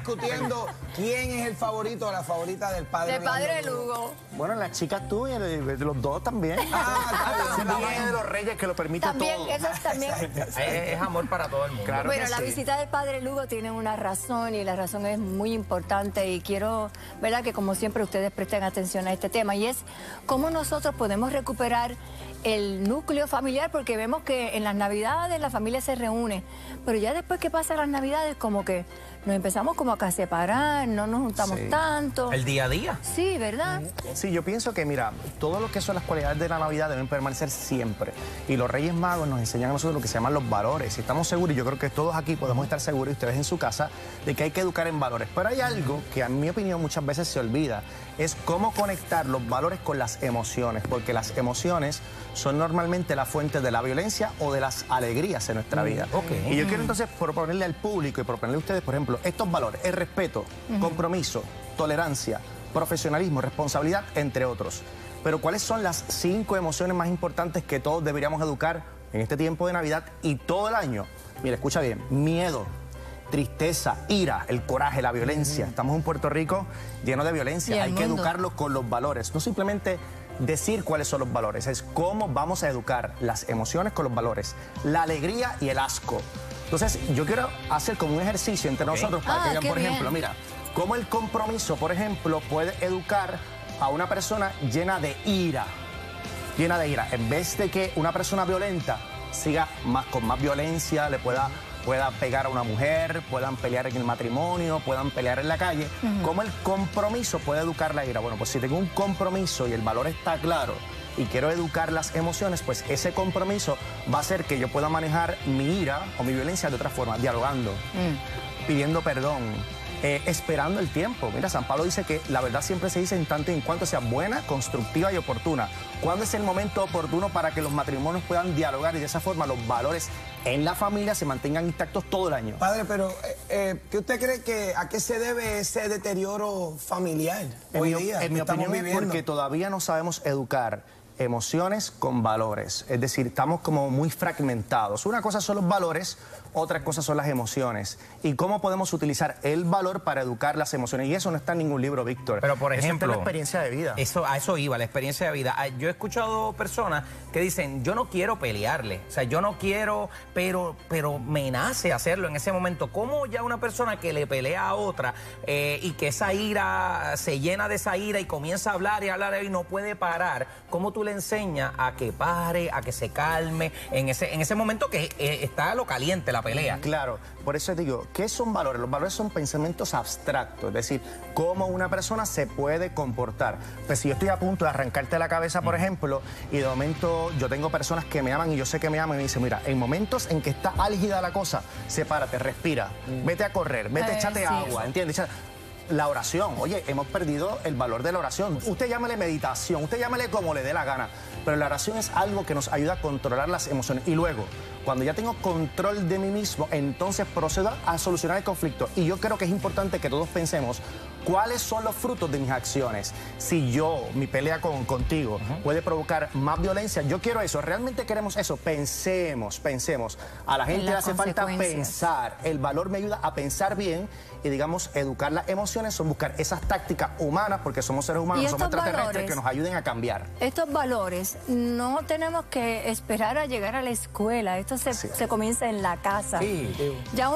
discutiendo quién es el favorito o la favorita del padre. Del padre Lugo. Bueno, las chicas tuyas, de los dos también. Ah, Es la magia de los reyes que lo permite También, todo. eso también. Es amor para todo el mundo. Claro. Bueno, que la sí. visita del padre Lugo tiene una razón y la razón es muy importante y quiero, ¿verdad?, que como siempre ustedes presten atención a este tema y es cómo nosotros podemos recuperar el núcleo familiar, porque vemos que en las Navidades la familia se reúne, pero ya después que pasan las Navidades como que nos empezamos como a separar, no nos juntamos Sí. tanto. El día a día. Sí, ¿verdad? Sí, yo pienso que, mira, todo lo que son las cualidades de la Navidad deben permanecer siempre. Y los Reyes Magos nos enseñan a nosotros lo que se llaman los valores. Y estamos seguros, y yo creo que todos aquí podemos estar seguros, y ustedes en su casa, de que hay que educar en valores. Pero hay algo que, a mi opinión, muchas veces se olvida. Es cómo conectar los valores con las emociones. Porque las emociones son normalmente la fuente de la violencia o de las alegrías en nuestra vida. Y yo quiero entonces proponerle al público y proponerle a ustedes, por ejemplo, estos valores: el respeto, compromiso, tolerancia, profesionalismo, responsabilidad, entre otros. Pero ¿cuáles son las 5 emociones más importantes que todos deberíamos educar en este tiempo de Navidad y todo el año? Mira, escucha bien: miedo, tristeza, ira, el coraje, la violencia. Estamos en Puerto Rico lleno de violencia. Hay que educarlos con los valores, no simplemente decir cuáles son los valores, es cómo vamos a educar las emociones con los valores, la alegría y el asco. Entonces, yo quiero hacer como un ejercicio entre nosotros para que vean, por ejemplo, mira, cómo el compromiso, por ejemplo, puede educar a una persona llena de ira. Llena de ira. En vez de que una persona violenta siga con más violencia, le pueda pegar a una mujer, puedan pelear en el matrimonio, puedan pelear en la calle. ¿Cómo el compromiso puede educar la ira? Bueno, pues si tengo un compromiso y el valor está claro y quiero educar las emociones, pues ese compromiso va a hacer que yo pueda manejar mi ira o mi violencia de otra forma, dialogando, pidiendo perdón, esperando el tiempo. Mira, San Pablo dice que la verdad siempre se dice en tanto y en cuanto sea buena, constructiva y oportuna. ¿Cuándo es el momento oportuno para que los matrimonios puedan dialogar y de esa forma los valores en la familia se mantengan intactos todo el año? Padre, pero ¿qué usted cree que a qué se debe ese deterioro familiar hoy día? En mi opinión es porque todavía no sabemos educar emociones con valores. Es decir, estamos como muy fragmentados. Una cosa son los valores, otra cosa son las emociones. ¿Y cómo podemos utilizar el valor para educar las emociones? Y eso no está en ningún libro, Víctor. Pero, por ejemplo, eso está en la experiencia de vida. A eso iba, la experiencia de vida. Yo he escuchado personas que dicen, yo no quiero pelearle. O sea, yo no quiero, pero me nace hacerlo en ese momento. ¿Cómo ya una persona que le pelea a otra y que esa ira se llena de esa ira y comienza a hablar y no puede parar? ¿Cómo tú le enseñas a que pare, a que se calme en ese momento que está lo caliente la pelea? Claro, por eso digo, ¿qué son valores? Los valores son pensamientos abstractos, es decir, cómo una persona se puede comportar. Pues si yo estoy a punto de arrancarte la cabeza, por ejemplo, y de momento yo tengo personas que me aman y yo sé que me aman y me dicen, mira, en momentos en que está álgida la cosa, sepárate, respira, vete a correr, vete, échate agua, ¿entiendes? La oración, oye, hemos perdido el valor de la oración. Usted llámale meditación, usted llámale como le dé la gana, pero la oración es algo que nos ayuda a controlar las emociones. Y luego, cuando ya tengo control de mí mismo, entonces procedo a solucionar el conflicto. Y yo creo que es importante que todos pensemos cuáles son los frutos de mis acciones. Si mi pelea contigo puede provocar más violencia, yo quiero eso, realmente queremos eso, pensemos. A la gente le hace falta pensar, el valor me ayuda a pensar bien y, digamos, educar las emociones son buscar esas tácticas humanas, porque somos seres humanos, somos extraterrestres, que nos ayuden a cambiar. Estos valores no tenemos que esperar a llegar a la escuela, esto se comienza en la casa. Sí. Ya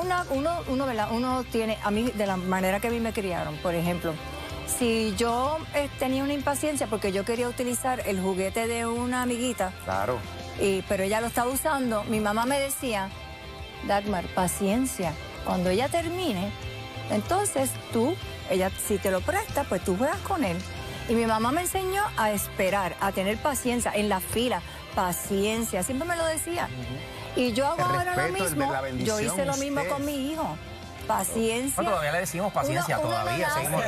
uno tiene, a mí, de la manera que a mí me criaron, por ejemplo, si yo tenía una impaciencia porque yo quería utilizar el juguete de una amiguita, Claro. pero ella lo estaba usando, mi mamá me decía, Dagmar, paciencia, cuando ella termine, entonces ella si te lo presta, pues tú juegas con él. Y mi mamá me enseñó a esperar, a tener paciencia en la fila, paciencia, siempre me lo decía. Y yo hago ahora lo mismo, yo hice lo mismo con mi hijo. Paciencia. No, todavía le decimos paciencia, todavía seguimos.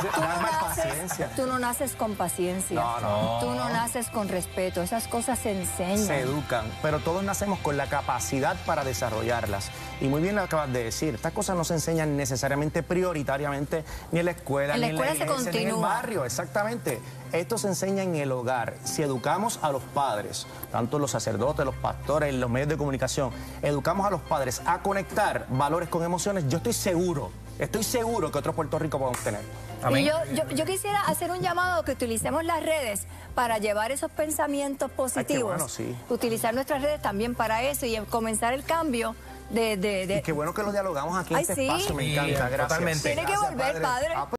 Tú no naces con paciencia. No. Tú no naces con respeto. Esas cosas se enseñan. Se educan, pero todos nacemos con la capacidad para desarrollarlas. Y muy bien lo acabas de decir, estas cosas no se enseñan necesariamente prioritariamente ni en la escuela, ni en la iglesia, ni en el barrio, exactamente. Esto se enseña en el hogar. Si educamos a los padres, tanto los sacerdotes, los pastores, los medios de comunicación, educamos a los padres a conectar valores con emociones, yo estoy seguro estoy seguro que otro Puerto Rico podemos tener. Amén. Y yo quisiera hacer un llamado que utilicemos las redes para llevar esos pensamientos positivos. bueno, sí. Utilizar nuestras redes también para eso y comenzar el cambio de... Y qué bueno que lo dialogamos aquí en Ay, este sí. espacio, me Sí, encanta, gracias. totalmente. Tiene que Gracias, volver, padre. padre.